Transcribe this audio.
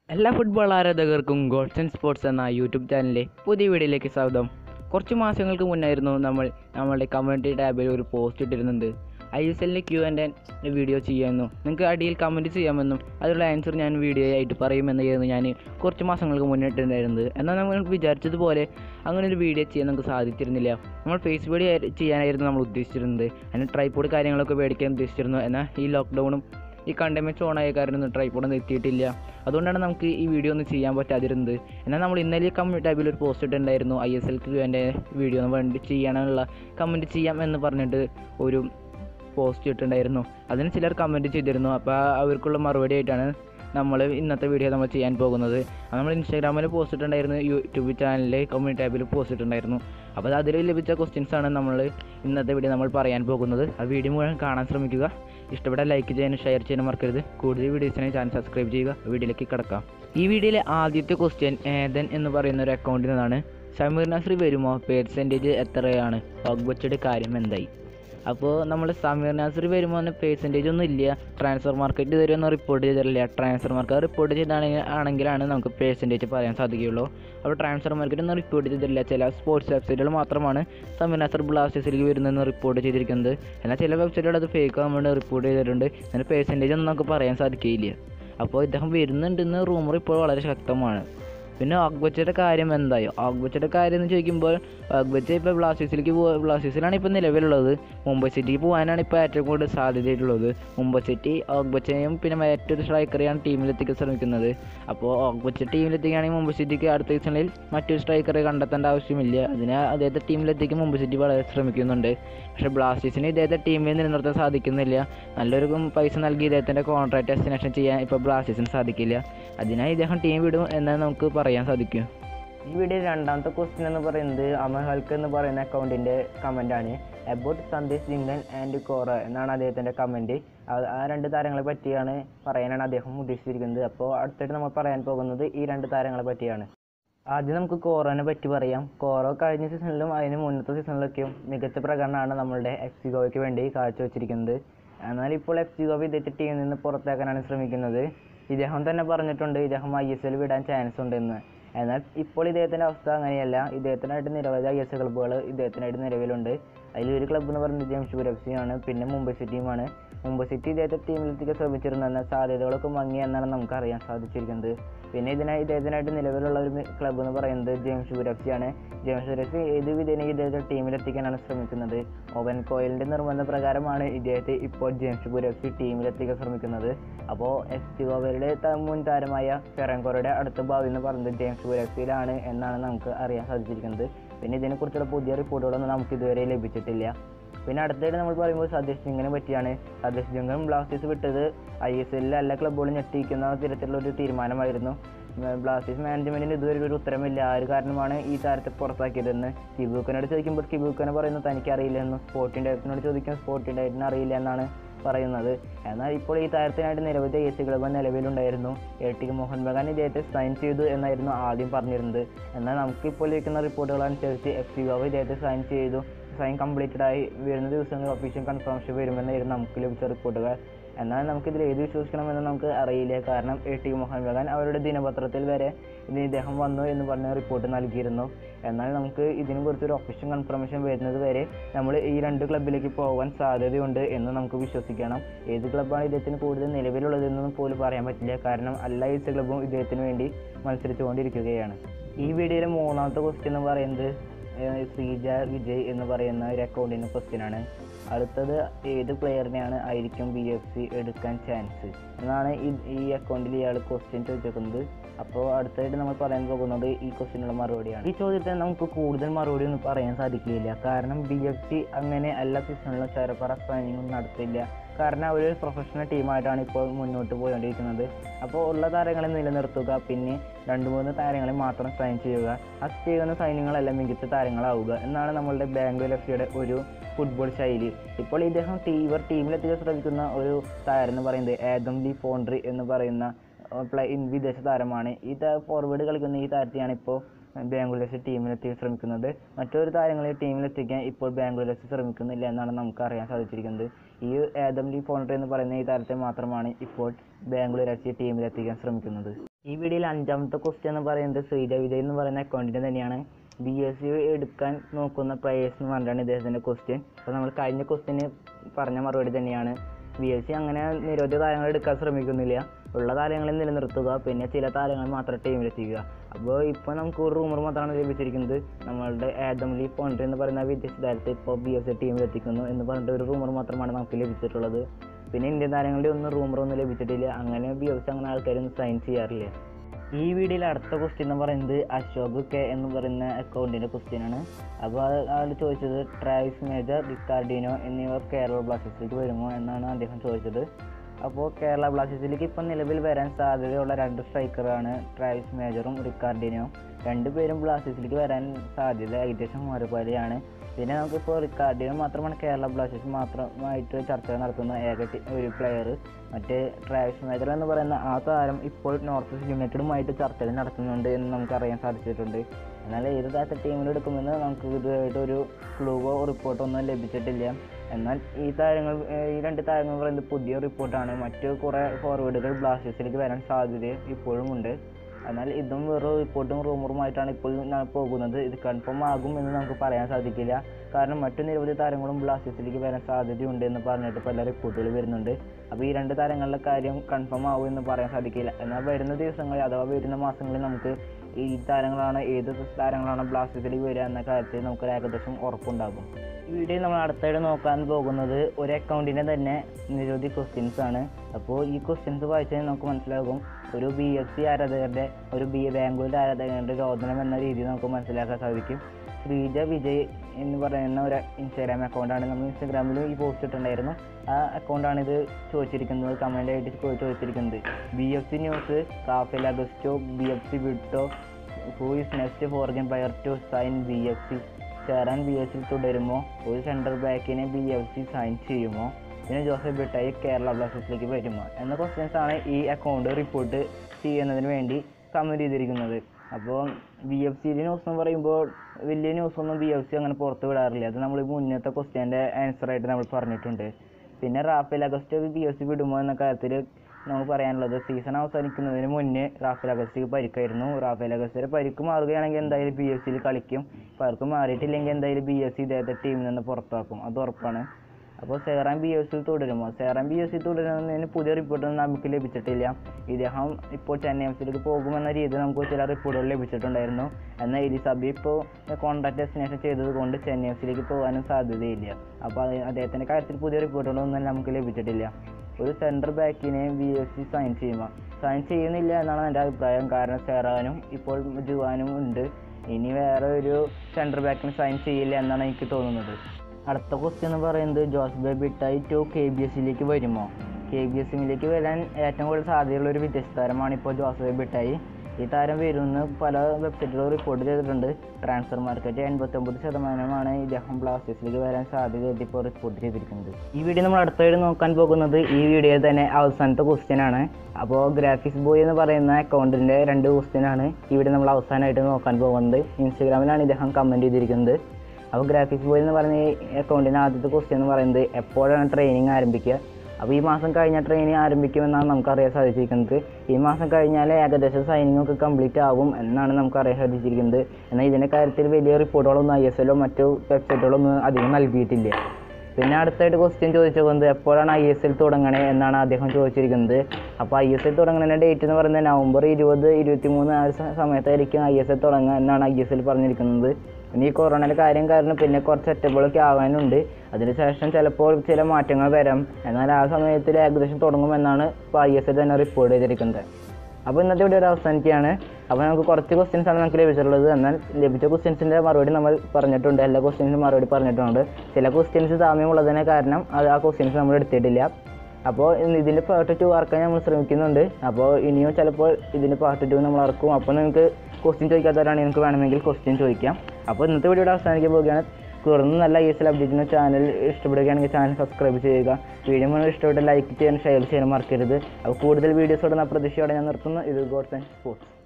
എല്ലാ ഫുട്ബോൾ ആരാധകർക്കും Godson sports എന്ന യൂട്യൂബ് ചാനലിലെ പുതിയ വീഡിയോയിലേക്ക് സ്വാഗതം. കുറച്ച് മാസങ്ങൾക്ക് മുന്നായിരുന്നു നമ്മളുടെ കമ്മ്യൂണിറ്റി ടാബിൽ ഒരു പോസ്റ്റ് ഇട്ടിരുന്നത്. ISL Q&A വീഡിയോ ചെയ്യാമെന്നും നിങ്ങൾക്ക് അടിയിൽ കമൻറ്റ് ചെയ്യാമെന്നും അതിനുള്ള ആൻസർ ഞാൻ വീഡിയോ ആയിട്ട് പറയുമെന്നായിരുന്നു ഞാൻ കുറച്ച് മാസങ്ങൾക്ക് മുന്നിട്ടുണ്ടായിരുന്നത്. എന്നാൽ നമ്മൾ വിചാരിച്ചതുപോലെ അങ്ങനെ ഒരു വീഡിയോ ചെയ്യാൻ നമുക്ക് സാധിച്ചിരുന്നില്ല. നമ്മൾ ഫേസ് വീഡിയോ ചെയ്യാനായിരുന്നു നമ്മൾ ഉദ്ദേശിച്ചിരുന്നത്. അതിന് ട്രൈപോഡ് കാര്യങ്ങളൊക്കെ മേടിക്കാൻ ഉദ്ദേശിച്ചിരുന്നു. എന്നാൽ ഈ ലോക്ക്ഡൗണും ഈ കണ്ടെയ്ൻമെൻറ്റ് സോണായ കാരണം ട്രൈപോഡൊന്നും എത്തിയിട്ടില്ല. അതുകൊണ്ടാണ് നമുക്ക് ഈ വീഡിയോ ഒന്നും ചെയ്യാൻ പറ്റാതിരുന്നത്. എന്നാൽ നമ്മൾ ഇന്നലെ കമ്മ്യൂണിറ്റി ടാബിൽ ഒരു പോസ്റ്റ് ഇട്ടുണ്ടായിരുന്നു. ISL Q&A വീഡിയോ വേണ്ടി ചെയ്യാനുള്ള കമൻറ്റ് ചെയ്യാം എന്ന് പറഞ്ഞിട്ട് ഒരു പോസ്റ്റ് ഇട്ടുണ്ടായിരുന്നു. അതിന് ചിലർ കമൻറ്റ് ചെയ്തിരുന്നു. അപ്പോൾ അവർക്കുള്ള മറുപടി ആയിട്ടാണ് നമ്മൾ ഇന്നത്തെ വീഡിയോ നമ്മൾ ചെയ്യാൻ പോകുന്നത്. നമ്മൾ ഇൻസ്റ്റാഗ്രാമിൽ പോസ്റ്റ് ഇട്ടുണ്ടായിരുന്നു, യൂട്യൂബ് ചാനലിൽ കമ്മ്യൂണിറ്റി ടാബിൽ പോസ്റ്റ് ഇട്ടുണ്ടായിരുന്നു. അപ്പോൾ അതിൽ ലഭിച്ച ക്വസ്റ്റ്യൻസാണ് നമ്മൾ ഇന്നത്തെ വീഡിയോ നമ്മൾ പറയാൻ പോകുന്നത്. ആ വീഡിയോ മുഴുവൻ കാണാൻ ശ്രമിക്കുക. ഇഷ്ടപ്പെട്ടാൽ ലൈക്ക് ചെയ്യാനും ഷെയർ ചെയ്യാനും മറക്കരുത്. കൂടുതൽ വീഡിയോസിനായി ചാനൽ സബ്സ്ക്രൈബ് ചെയ്യുക. വീഡിയോയിലേക്ക് കിടക്കാം. ഈ വീഡിയോയിലെ ആദ്യത്തെ ക്വസ്റ്റ്യൻ ഏതൻ എന്ന് പറയുന്ന ഒരു അക്കൗണ്ടിൽ നിന്നാണ്. സമീർ നസ്രി വരുമോ? പെർസെൻറ്റേജ് എത്രയാണ്? ഓഗ്ബച്ചയുടെ കാര്യം എന്തായി? അപ്പോൾ നമ്മൾ സമീർ നസ്രി വരുമോ എന്ന് പെർസെൻറ്റേജ് ഒന്നും ഇല്ല. ട്രാൻസ്ഫർ മാർക്കറ്റ് ഇതുവരെയൊന്നും റിപ്പോർട്ട് ചെയ്തിട്ടില്ല. ട്രാൻസ്ഫർ മാർക്കറ്റ് റിപ്പോർട്ട് ചെയ്താണെങ്കിലാണ് നമുക്ക് പെർസെൻറ്റേജ് പറയാൻ സാധിക്കുകയുള്ളൂ. അപ്പോൾ ട്രാൻസ്ഫർ മാർക്കറ്റ് ഒന്നും റിപ്പോർട്ട് ചെയ്തിട്ടില്ല. ചില സ്പോർട്സ് വെബ്സൈറ്റുകൾ മാത്രമാണ് സമീർ നസ്രി ബ്ലാസ്റ്റേഴ്സിലേക്ക് വരുന്നതെന്ന് റിപ്പോർട്ട് ചെയ്തിരിക്കുന്നത്. എന്നാൽ ചില വെബ്സൈറ്റുകൾ അത് ഫേക്ക് ആകുമ്പോൾ റിപ്പോർട്ട് ചെയ്തിട്ടുണ്ട്. അതിന് പെർസെൻറ്റേജ് ഒന്നും നമുക്ക് പറയാൻ സാധിക്കുകയില്ല. അപ്പോൾ ഇദ്ദേഹം വരുന്നുണ്ടെന്ന് റൂമർ ഇപ്പോൾ വളരെ ശക്തമാണ്. പിന്നെ ഓഗ്ബച്ചയുടെ കാര്യം എന്തായോ? ഓഗ്ബച്ചയുടെ കാര്യം എന്ന് ചോദിക്കുമ്പോൾ ഓഗ്ബച്ച ഇപ്പോൾ ബ്ലാസ്റ്റേഴ്സിലാണ് ഇപ്പോൾ നിലവിലുള്ളത്. മുംബൈ സിറ്റിക്ക് പോകാനാണ് ഇപ്പോൾ ഏറ്റവും കൂടുതൽ സാധ്യതയുള്ളത്. മുംബൈ സിറ്റി ഓഗ്ബച്ചയും പിന്നെ മറ്റൊരു സ്ട്രൈക്കറെയാണ് ടീമിലെത്തിക്കാൻ ശ്രമിക്കുന്നത്. അപ്പോൾ ഓഗ്ബച്ച ടീമിലെത്തിക്കുകയാണെങ്കിൽ മുംബൈ സിറ്റിക്ക് അടുത്ത സീസണിൽ മറ്റൊരു സ്ട്രൈക്കറെ കണ്ടെത്തേണ്ട ആവശ്യമില്ല. അതിന് അദ്ദേഹത്തെ ടീമിലെത്തിക്കാൻ മുംബൈ സിറ്റി വളരെ ശ്രമിക്കുന്നുണ്ട്. പക്ഷേ ബ്ലാസ്റ്റേഴ്സിന് ഇദ്ദേഹത്തെ ടീമിൽ നിലനിർത്താൻ സാധിക്കുന്നില്ല. നല്ലൊരു പൈസ നൽകി ഇദ്ദേഹത്തിൻ്റെ കോൺട്രാക്ട് എക്സ്റ്റൻഷൻ ചെയ്യാൻ ഇപ്പോൾ ബ്ലാസ്റ്റേഴ്സിന് സാധിക്കില്ല. അതിനായി ഇദ്ദേഹം ടീം വിടും എന്ന് നമുക്ക് പറയാൻ സാധിക്കും. ഈ വീഡിയോ രണ്ടാമത്തെ ക്വസ്റ്റ്യൻ എന്ന് പറയുന്നത് അമഹൽക്ക് എന്ന് പറയുന്ന അക്കൗണ്ടിൻ്റെ കമൻറ്റാണ്. About Sandesh Jhingan and Coro എന്നാണ് അദ്ദേഹത്തിൻ്റെ കമൻറ്റ്. ആ രണ്ട് താരങ്ങളെ പറ്റിയാണ് പറയാനാണ് അദ്ദേഹം ഉദ്ദേശിച്ചിരിക്കുന്നത്. അപ്പോൾ അടുത്തായിട്ട് നമ്മൾ പറയാൻ പോകുന്നത് ഈ രണ്ട് താരങ്ങളെ പറ്റിയാണ്. ആദ്യം നമുക്ക് കോറോനെ പറ്റി പറയാം. കോറോ കഴിഞ്ഞ സീസണിലും അതിന് മുന്നത്തെ സീസണിലൊക്കെയും മികച്ച പ്രകടനമാണ് നമ്മളുടെ FC ഗോവയ്ക്ക് വേണ്ടി കാഴ്ചവെച്ചിരിക്കുന്നത്. എന്നാൽ ഇപ്പോൾ FC ഗോവ ഇദ്ദേഹത്തെ ടീമിൽ നിന്ന് പുറത്താക്കാനാണ് ശ്രമിക്കുന്നത്. ഇദ്ദേഹം തന്നെ പറഞ്ഞിട്ടുണ്ട് ഇദ്ദേഹം ISL വിടാൻ ചാൻസ് ഉണ്ടെന്ന്. എന്നാൽ ഇപ്പോൾ ഇദ്ദേഹത്തിൻ്റെ അവസ്ഥ അങ്ങനെയല്ല. ഇദ്ദേഹത്തിനായിട്ട് നിരവധി ISL ക്ലബ്ബുകൾ ഇദ്ദേഹത്തിനായിട്ട് നിലവിലുണ്ട്. അതിലൊരു ക്ലബ്ബ് എന്ന് പറയുന്നത് ജംഷഡ്പൂർ FC ആണ്. പിന്നെ മുംബൈ സിറ്റിയുമാണ്. മുംബൈ സിറ്റി ഇദ്ദേഹത്തെ ടീമിലെത്തിക്കാൻ ശ്രമിച്ചിരുന്നു. എന്നാൽ സാധ്യതകളൊക്കെ മങ്ങി എന്നാണ് നമുക്ക് അറിയാൻ സാധിച്ചിരിക്കുന്നത്. പിന്നെ ഇദ്ദേഹത്തിനായിട്ട് നിലവിലുള്ള ഒരു ക്ലബ്ബ് എന്ന് പറയുന്നത് ജംഷഡ്പൂർ FC ആണ്. ജംഷഡ്പൂർ FC ഏത് വിധേനയും ഇദ്ദേഹത്തെ ടീമിലെത്തിക്കാനാണ് ശ്രമിക്കുന്നത്. ഓവൻ കോയലിൻ്റെ നിർബന്ധ പ്രകാരമാണ് ഇദ്ദേഹത്തെ ഇപ്പോൾ ജംഷഡ്പൂർ FC ടീമിലെത്തിക്കാൻ ശ്രമിക്കുന്നത്. അപ്പോൾ FC ഗോവയുടെ മുൻ താരമായ ഫെറൻകോറയുടെ അടുത്ത ഭാവി എന്ന് പറയുന്നത് ജംഷഡ്പൂർ FCയിലാണ് എന്നാണ് നമുക്ക് അറിയാൻ സാധിച്ചിരിക്കുന്നത്. പിന്നെ ഇതിനെക്കുറിച്ചുള്ള പുതിയ റിപ്പോർട്ടുകളൊന്നും നമുക്ക് ഇതുവരെ ലഭിച്ചിട്ടില്ല. പിന്നെ അടുത്തായിട്ട് നമ്മൾ പറയുമ്പോൾ സതീഷ് ജിങ്കനെ പറ്റിയാണ്. സതീഷ് ജിങ്കൻ ബ്ലാസ്റ്റേഴ്സ് വിട്ടത് ISL എല്ലാ ക്ലബ്ബുകളും ഞെട്ടിക്കുന്ന തരത്തിലുള്ള ഒരു തീരുമാനമായിരുന്നു. ബ്ലാസ്റ്റേഴ്സ് മാനേജ്മെൻറ്റിന് ഇതുവരെ ഒരു ഉത്തരമില്ല. ആ ഒരു കാരണമാണ് ഈ താരത്തെ പുറത്താക്കിയതെന്ന് കിബൂക്കനോട് ചോദിക്കുമ്പോൾ കിബൂക്കനെ പറയുന്നു തനിക്കറിയില്ലെന്നും, സ്പോർട്ടിംഗ് ഡയറക്ടറിനോട് ചോദിക്കുമ്പോൾ സ്പോർട്ടിംഗ് ഡയറക്ടറിന് അറിയില്ല എന്നാണ് പറയുന്നത്. എന്നാൽ ഇപ്പോൾ ഈ താരത്തിനായിട്ട് നിരവധി ISL ക്ലബ്ബ് നിലവിലുണ്ടായിരുന്നു. ATK മോഹൻ ബഗാൻ ഇദ്ദേഹത്തെ സൈൻ ചെയ്തു എന്നായിരുന്നു ആദ്യം പറഞ്ഞിരുന്നത്. എന്നാൽ നമുക്കിപ്പോൾ ലഭിക്കുന്ന റിപ്പോർട്ടുകൾ അനുസരിച്ച് FC ഗോവ ഇദ്ദേഹത്തെ സൈൻ കംപ്ലീറ്റഡ് ആയി വരുന്ന ദിവസങ്ങളിൽ ഒഫീഷ്യൽ കൺഫർമേഷൻ വരുമെന്നായിരുന്നു നമുക്ക് ലഭിച്ച റിപ്പോർട്ടുകൾ. എന്നാൽ നമുക്കിതിൽ ഏത് വിശ്വസിക്കണമെന്ന് നമുക്ക് അറിയില്ല. കാരണം ATK മോഹൻ ബഗാൻ അവരുടെ ദിനപത്രത്തിൽ വരെ ഇദ്ദേഹം വന്നു എന്ന് പറഞ്ഞ റിപ്പോർട്ട് നൽകിയിരുന്നു. എന്നാൽ നമുക്ക് ഇതിനെക്കുറിച്ചൊരു ഒഫീഷ്യൽ കൺഫർമേഷൻ വരുന്നത് വരെ നമ്മൾ ഈ രണ്ട് ക്ലബ്ബിലേക്ക് പോകാൻ സാധ്യതയുണ്ട് എന്ന് നമുക്ക് വിശ്വസിക്കണം. ഏത് ക്ലബ്ബാണ് ഇദ്ദേഹത്തിന് കൂടുതൽ നിലവിലുള്ളതെന്നൊന്നും പോലും പറയാൻ പറ്റില്ല. കാരണം എല്ലാ ISL ക്ലബ്ബും ഇദ്ദേഹത്തിന് വേണ്ടി മത്സരിച്ചുകൊണ്ടിരിക്കുകയാണ്. ഈ വീഡിയോയിലെ മൂന്നാമത്തെ ക്വസ്റ്റ്യൻ എന്ന് പറയുന്നത് ശ്രീജ വിജയ് എന്ന് പറയുന്ന ഒരു അക്കൗണ്ടിൻ്റെ ക്വസ്റ്റ്യനാണ്. അടുത്തത് ഏത് പ്ലെയറിനെയാണ് ആയിരിക്കും BFC എടുക്കാൻ ചാൻസ് എന്നാണ് ഈ അക്കൗണ്ടിൽ ഇയാൾ ക്വസ്റ്റ്യൻ ചോദിച്ചിരിക്കുന്നത്. അപ്പോൾ അടുത്തായിട്ട് നമ്മൾ പറയാൻ പോകുന്നത് ഈ ക്വസ്റ്റ്യനുള്ള മറുപടിയാണ്. ഈ ചോദ്യത്തിന് നമുക്ക് കൂടുതൽ മറുപടി ഒന്നും പറയാൻ സാധിക്കുകയില്ല. കാരണം BFC അങ്ങനെ എല്ലാ സീസണിലും ചരപ്പറ സൈനിങ്ങും നടത്തില്ല. കാരണം അവർ പ്രൊഫഷണൽ ടീമായിട്ടാണ് ഇപ്പോൾ മുന്നോട്ട് പോയിക്കൊണ്ടിരിക്കുന്നത്. അപ്പോൾ ഉള്ള താരങ്ങളെ നിലനിർത്തുക, പിന്നെ 2-3 താരങ്ങളെ മാത്രം സൈൻ ചെയ്യുക. ആ ചെയ്യുന്ന സൈനിങ്ങളെല്ലാം മികച്ച താരങ്ങളാവുക എന്നാണ് നമ്മളുടെ ബാംഗ്ലൂർ FCയുടെ ഒരു ഫുട്ബോൾ ശൈലി. ഇപ്പോൾ ഇവർ ടീമിലെത്തിക്കാൻ ശ്രമിക്കുന്ന ഒരു താരം എന്ന് പറയുന്നത് ആദം ലി ഫോൺട്രി എന്ന് പറയുന്ന വിദേശ താരമാണ്. ഈ ഫോർവേഡ് കളിക്കുന്ന ഈ താരത്തെയാണ് ഇപ്പോൾ ബാംഗ്ലൂർ FC ടീമിലെത്തിക്കാൻ ശ്രമിക്കുന്നത്. മറ്റൊരു താരങ്ങളെ ടീമിലെത്തിക്കാൻ ഇപ്പോൾ ബാംഗ്ലൂർ FC ശ്രമിക്കുന്നില്ല എന്നാണ് നമുക്ക് അറിയാൻ സാധിച്ചിരിക്കുന്നത്. ഈ ആദം ലി ഫോൺട്രി എന്ന് പറയുന്ന ഈ താരത്തെ മാത്രമാണ് ഇപ്പോൾ ബാംഗ്ലൂർ FC ടീമിലെത്തിക്കാൻ ശ്രമിക്കുന്നത്. ഈ വീഡിയോയിൽ അഞ്ചാമത്തെ ക്വസ്റ്റ്യൻ എന്ന് പറയുന്നത് ശ്രീജവിജയ് എന്ന് പറയുന്ന അക്കൗണ്ടിൻ്റെ തന്നെയാണ്. BSc എടുക്കാൻ നോക്കുന്ന പ്ലേയേഴ്സ് എന്ന് പറഞ്ഞിട്ടാണ് ഇദ്ദേഹത്തിൻ്റെ ക്വസ്റ്റ്യൻ. അപ്പോൾ നമ്മൾ കഴിഞ്ഞ ക്വസ്റ്റ്യന് പറഞ്ഞ മറുപടി തന്നെയാണ്. BSc അങ്ങനെ നിരവധി താരങ്ങൾ എടുക്കാൻ ശ്രമിക്കുന്നില്ല. ഉള്ള താരങ്ങളെ നിലനിർത്തുക, പിന്നെ ചില താരങ്ങൾ മാത്രം ടീമിലെത്തിക്കുക. അപ്പോൾ ഇപ്പോൾ നമുക്ക് ഒരു റൂമർ മാത്രമാണ് ലഭിച്ചിരിക്കുന്നത്. നമ്മളുടെ ആദം ലീ പോണ്ടർ എന്ന് പറയുന്ന വിദേശ താരത്തെ ഇപ്പോൾ BSc ടീമിലെത്തിക്കുന്നു എന്ന് പറഞ്ഞിട്ട് ഒരു റൂമർ മാത്രമാണ് നമുക്ക് ലഭിച്ചിട്ടുള്ളത്. പിന്നെ ഇന്ത്യൻ താരങ്ങളുടെ ഒന്നും റൂമറൊന്നും ലഭിച്ചിട്ടില്ല. അങ്ങനെ BSc അങ്ങനെ ആൾക്കാരൊന്നും സൈൻ ചെയ്യാറില്ല. ഈ വീഡിയോയിൽ അടുത്ത ക്വസ്റ്റ്യൻ എന്ന് പറയുന്നത് അശോക് കെ എന്ന് പറയുന്ന അക്കൗണ്ടിൻ്റെ ക്വസ്റ്റ്യനാണ്. അപ്പോൾ അത് ചോദിച്ചത് ട്രാവിസ് മേജർ, റിക്കാർഡിനോ എന്നിവർ കേരള ബ്ലാസ്റ്റേഴ്സിലേക്ക് വരുമോ എന്നാണ് അദ്ദേഹം ചോദിച്ചത്. അപ്പോൾ കേരള ബ്ലാസ്റ്റേഴ്സിലേക്ക് ഇപ്പം നിലവിൽ വരാൻ സാധ്യതയുള്ള 2 സ്ട്രൈക്കറാണ് ട്രാവിസ് മേജറും റിക്കാർഡിനോ. 2 പേരും ബ്ലാസ്റ്റേഴ്സിലേക്ക് വരാൻ സാധ്യത ഏകദേശം ഒരുപോലെയാണ്. പിന്നെ നമുക്കിപ്പോൾ റിക്കാർഡിനോ മാത്രമാണ് കേരള ബ്ലാസ്റ്റേഴ്സ് മാത്രമായിട്ട് ചർച്ച നടത്തുന്ന ഒരു പ്ലെയർ. മറ്റേ ട്രാവിസ് മേജർ എന്ന് പറയുന്ന ആ താരം ഇപ്പോൾ നോർത്ത് ഈസ്റ്റ് യുണൈറ്റഡുമായിട്ട് ചർച്ചകൾ നടത്തുന്നുണ്ട് എന്ന് നമുക്കറിയാൻ സാധിച്ചിട്ടുണ്ട്. എന്നാൽ ഏത് താരത്തെ ടീമിലെടുക്കുമെന്ന് നമുക്ക് ഇതുമായിട്ടൊരു ക്ലൂവോ റിപ്പോർട്ടോ ഒന്നും ലഭിച്ചിട്ടില്ല. എന്നാൽ ഈ 2 താരങ്ങൾ പറയുന്നത് പുതിയ റിപ്പോർട്ടാണ്. മറ്റു കുറേ ഫോർവേഡുകൾ ബ്ലാസ്റ്റേഴ്സിലേക്ക് വരാൻ സാധ്യത ഇപ്പോഴും ഉണ്ട്. എന്നാൽ ഇതും വെറും റിപ്പോർട്ടും റൂമറുമായിട്ടാണ് ഇപ്പോൾ പോകുന്നത്. ഇത് കൺഫേം ആകും എന്ന് നമുക്ക് പറയാൻ സാധിക്കില്ല. കാരണം മറ്റു നിരവധി താരങ്ങളും ബ്ലാസ്റ്റേഴ്സിലേക്ക് വരാൻ സാധ്യതയുണ്ട് എന്ന് പറഞ്ഞിട്ട് പല റിപ്പോർട്ടുകൾ വരുന്നുണ്ട്. അപ്പോൾ ഈ 2 താരങ്ങളുടെ കാര്യം കൺഫേം ആവും എന്ന് പറയാൻ സാധിക്കില്ല. എന്നാൽ വരുന്ന ദിവസങ്ങളിൽ അഥവാ വരുന്ന മാസങ്ങളിൽ നമുക്ക് ഈ ഏത് താരങ്ങളാണ് ബ്ലാസ്റ്റേഴ്സിലേക്ക് വരിക എന്ന കാര്യത്തിൽ നമുക്കൊരു ഏകദേശം ഉറപ്പുണ്ടാകും. ഈ വീഡിയോയിൽ നമ്മൾ അടുത്തായിട്ട് നോക്കാൻ പോകുന്നത് ഒരു അക്കൗണ്ടിൻ്റെ തന്നെ നിരവധി ക്വസ്റ്റ്യൻസ് ആണ്. അപ്പോൾ ഈ ക്വസ്റ്റ്യൻസ് വായിച്ചാൽ നമുക്ക് മനസ്സിലാകും ഒരു BSc ആരാധകരുടെ ബാംഗ്ലൂരിൻ്റെ ആരാധകരുടെ രോദനം എന്ന രീതിയിൽ നമുക്ക് മനസ്സിലാക്കാൻ സാധിക്കും. ശ്രീജ വിജയ് എന്ന് പറയുന്ന ഒരു ഇൻസ്റ്റാഗ്രാം അക്കൗണ്ടാണ്. നമ്മൾ ഇൻസ്റ്റാഗ്രാമിൽ ഈ പോസ്റ്റ് ഇട്ടുണ്ടായിരുന്നു. ആ അക്കൗണ്ടാണ് ഇത് ചോദിച്ചിരിക്കുന്നത്, കമൻ്റായിട്ട് ചോദിച്ചിരിക്കുന്നത്. BSc news, Rafael Augusto BSc വിട്ടോ, who is next foreign player to sign BSc, ചേരാൻ BSc തുടരുമോ, ഒരു സെൻറ്റർ ബാക്കിനെ BSc സൈൻ ചെയ്യുമോ, പിന്നെ ജോസഫ് ബിട്ടായി കേരള ബ്ലാസ്റ്റേഴ്സിലേക്ക് വരുമോ എന്ന ക്വസ്റ്റ്യൻസാണ് ഈ അക്കൗണ്ട് റിപ്പോർട്ട് ചെയ്യുന്നതിന് വേണ്ടി കമൻറ്റ് ചെയ്തിരിക്കുന്നത്. അപ്പോൾ BSc ന്യൂസ് എന്ന് പറയുമ്പോൾ വലിയ ന്യൂസൊന്നും BSc അങ്ങനെ പുറത്ത് വിടാറില്ല. അത് നമ്മൾ മുന്നത്തെ ക്വസ്റ്റ്യൻ്റെ ആൻസറായിട്ട് നമ്മൾ പറഞ്ഞിട്ടുണ്ട്. പിന്നെ റാഫേൽ അഗസ്റ്റോ BSc വിടുമോ എന്ന കാര്യത്തിൽ നമുക്ക് പറയാനുള്ളത്, സീസൺ അവസാനിക്കുന്നതിന് മുന്നേ റാഫേൽ അഗസ്റ്റോയ്ക്ക് പരിക്കായിരുന്നു. റാഫേൽ അഗസ്റ്റോയുടെ പരിക്ക് മാറുകയാണെങ്കിൽ എന്തായാലും BScയിൽ കളിക്കും. പരിക്ക് മാറിയിട്ടില്ലെങ്കിൽ എന്തായാലും BSc ഇദ്ദേഹത്തെ ടീമിൽ നിന്ന് പുറത്താക്കും, അത് ഉറപ്പാണ്. അപ്പോൾ സേറാൻ BSc തുടരുമോ? സേറാൻ BSc തുടരുന്നതിന് പുതിയ റിപ്പോർട്ടൊന്നും നമുക്ക് ലഭിച്ചിട്ടില്ല. ഇദ്ദേഹം ഇപ്പോൾ ചെന്നൈ എഫ്സിയിലേക്ക് പോകുമെന്ന രീതിയിൽ നമുക്ക് ചില റിപ്പോർട്ടുകൾ ലഭിച്ചിട്ടുണ്ടായിരുന്നു. എന്നാൽ എലിസബി ഇപ്പോൾ കോൺട്രാക്ട് ഡെസ്റ്റിനേഷൻ ചെയ്തതുകൊണ്ട് ചെന്നൈ എഫ്സിയിലേക്ക് പോകാനും സാധ്യതയില്ല. അപ്പോൾ അദ്ദേഹത്തിൻ്റെ കാര്യത്തിൽ പുതിയ റിപ്പോർട്ടുകളൊന്നും നമുക്ക് ലഭിച്ചിട്ടില്ല. ഒരു സെൻറ്റർ ബാക്കിനെ BSc സൈൻ ചെയ്യുന്നില്ല എന്നാണ് എൻ്റെ അഭിപ്രായം. കാരണം സേറാനും ഇപ്പോൾ ജുവാനും ഉണ്ട്. ഇനി വേറെ ഒരു സെൻറ്റർ ബാക്കിന് സൈൻ ചെയ്യില്ല എന്നാണ് എനിക്ക് തോന്നുന്നത്. അടുത്ത ക്വസ്റ്റ്യൻ എന്ന് പറയുന്നത് ജോസഫ് ബിട്ടായി ടു KBSലേക്ക് വരുമോ? KBSലേക്ക് വരാൻ ഏറ്റവും കൂടുതൽ സാധ്യതയുള്ള ഒരു വിദേശ താരമാണ് ഇപ്പോൾ ജോസഫ് ബിട്ടായി. ഈ താരം വരുമെന്ന് പല വെബ്സൈറ്റുകളും റിപ്പോർട്ട് ചെയ്തിട്ടുണ്ട്. ട്രാൻസ്ഫർ മാർക്കറ്റ് 89% ഇദ്ദേഹം ബ്ലാസ്റ്റേഴ്സിലേക്ക് വരാൻ സാധ്യതയായിട്ട് ഇപ്പോൾ റിപ്പോർട്ട് ചെയ്തിരിക്കുന്നത്. ഈ വീഡിയോ നമ്മൾ അടുത്തായിട്ട് നോക്കാൻ പോകുന്നത് ഈ വീഡിയോയിൽ തന്നെ അവസാനത്തെ ക്വസ്റ്റ്യൻ ആണ്. അപ്പോൾ ഗ്രാഫിക്സ് ബോയ് എന്ന് പറയുന്ന അക്കൗണ്ടിൻ്റെ 2 ക്വസ്റ്റ്യനാണ് ഈ വീഡിയോ നമ്മൾ അവസാനമായിട്ട് നോക്കാൻ പോകുന്നത്. ഇൻസ്റ്റാഗ്രാമിലാണ് ഇദ്ദേഹം കമൻറ്റ് ചെയ്തിരിക്കുന്നത്. അപ്പോൾ ഗ്രാഫിക്സ് ബോയ് എന്ന് പറയുന്ന ഈ അക്കൗണ്ടിൻ്റെ ആദ്യത്തെ ക്വസ്റ്റ്യൻ എന്ന് പറയുന്നത് എപ്പോഴാണ് ട്രെയിനിങ് ആരംഭിക്കുക? അപ്പോൾ ഈ മാസം കഴിഞ്ഞാൽ ട്രെയിനിങ് ആരംഭിക്കുമെന്നാണ് നമുക്കറിയാൻ സാധിച്ചിരിക്കുന്നത്. ഈ മാസം കഴിഞ്ഞാൽ ഏകദേശം സൈനിങ് ഒക്കെ കംപ്ലീറ്റ് ആകും എന്നാണ് നമുക്കറിയാൻ സാധിച്ചിരിക്കുന്നത്. എന്നാൽ ഇതിൻ്റെ കാര്യത്തിൽ വലിയ റിപ്പോർട്ടുകളൊന്നും ISL മറ്റു വെബ്സൈറ്റുകളൊന്നും അധികം നൽകിയിട്ടില്ല. പിന്നെ അടുത്തായിട്ട് ക്വസ്റ്റ്യൻ ചോദിച്ചത് എപ്പോഴാണ് ISL തുടങ്ങണേ എന്നാണ് അദ്ദേഹം ചോദിച്ചിരിക്കുന്നത്. അപ്പോൾ ISL തുടങ്ങുന്ന ഡേറ്റ് എന്ന് പറയുന്നത് നവംബർ 20, 23 ആ സമയത്തായിരിക്കും ISL തുടങ്ങുക എന്നാണ് ISL പറഞ്ഞിരിക്കുന്നത്. പിന്നെ ഈ കൊറോണയുടെ കാരണം പിന്നെ കുറച്ച് സെറ്റപ്പുകളൊക്കെ ആവാനുണ്ട്. അതിനുശേഷം ചിലപ്പോൾ ചില മാറ്റങ്ങൾ വരാം. എന്നാൽ ആ സമയത്തിൽ ഏകദേശം തുടങ്ങുമെന്നാണ് ഇപ്പോൾ ISL തന്നെ റിപ്പോർട്ട് ചെയ്തിരിക്കുന്നത്. അപ്പോൾ ഇന്നത്തെ വീഡിയോ അവസാനിക്കുകയാണ്. അപ്പോൾ നമുക്ക് കുറച്ച് ക്വസ്റ്റ്യൻസാണ് നമുക്ക് ലഭിച്ചിട്ടുള്ളത്. എന്നാൽ ലഭിച്ച ക്വസ്റ്റ്യൻസിൻ്റെ മറുപടി നമ്മൾ പറഞ്ഞിട്ടുണ്ട്. എല്ലാ ക്വസ്റ്റ്യൻസിനും മറുപടി പറഞ്ഞിട്ടുണ്ട്. ചില ക്വസ്റ്റ്യൻസ് സാമ്യമുള്ളതിനെ കാരണം ആ ക്വസ്റ്റ്യൻസ് നമ്മൾ എടുത്തിട്ടില്ല. അപ്പോൾ ഇതിൻ്റെ പാർട്ട് 2 ഇറക്കാൻ നമ്മൾ ശ്രമിക്കുന്നുണ്ട്. അപ്പോൾ ഇനിയും ചിലപ്പോൾ ഇതിൻ്റെ പാർട്ട് 2 നമ്മൾ ഇറക്കും. അപ്പോൾ നിങ്ങൾക്ക് ക്വസ്റ്റ്യൻ ചോദിക്കാത്തവരാണെങ്കിൽ നിങ്ങൾക്ക് വേണമെങ്കിൽ ക്വസ്റ്റ്യൻ ചോദിക്കാം. അപ്പോൾ ഇന്നത്തെ വീഡിയോയുടെ അവസാനിക്കാൻ പോവുകയാണ്. തുടർന്ന് നല്ല ISL അപ്ഡേറ്റിന് ചാനൽ ഇഷ്ടപ്പെടുകയാണെങ്കിൽ ചാനൽ സബ്സ്ക്രൈബ് ചെയ്യുക. വീഡിയോ ഇഷ്ടപ്പെട്ട് ലൈക്ക് ചെയ്യാൻ ഷെയർ ചെയ്യാൻ മറക്കരുത്. അപ്പോൾ കൂടുതൽ വീഡിയോസോടെ പ്രതീക്ഷയോടെ ഞാൻ നിർത്തുന്നു. ഇത് ഗോഡ്സൺ സ്പോർട്സ്.